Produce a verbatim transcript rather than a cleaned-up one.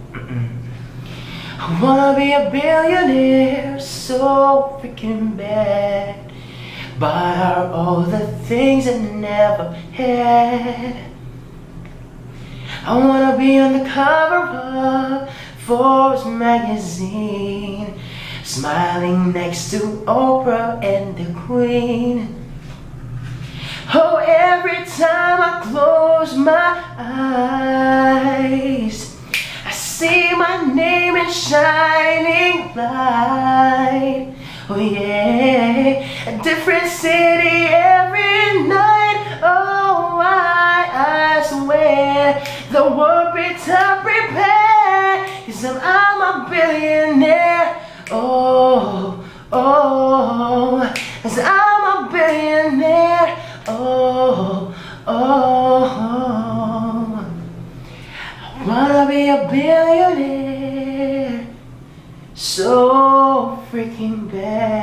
I wanna be a billionaire so freaking bad. Buy her all the things I never had. I wanna be on the cover of Forbes magazine, smiling next to Oprah and the Queen. Oh, every time I close my eyes, I see my name in shining light. Oh yeah, a different city every night. Oh, I, I swear the world be time prepared, 'cause I'm, I'm a billionaire. Oh, oh, 'cause I'm a billionaire. Oh, oh, oh, I wanna be a billionaire so freaking bad.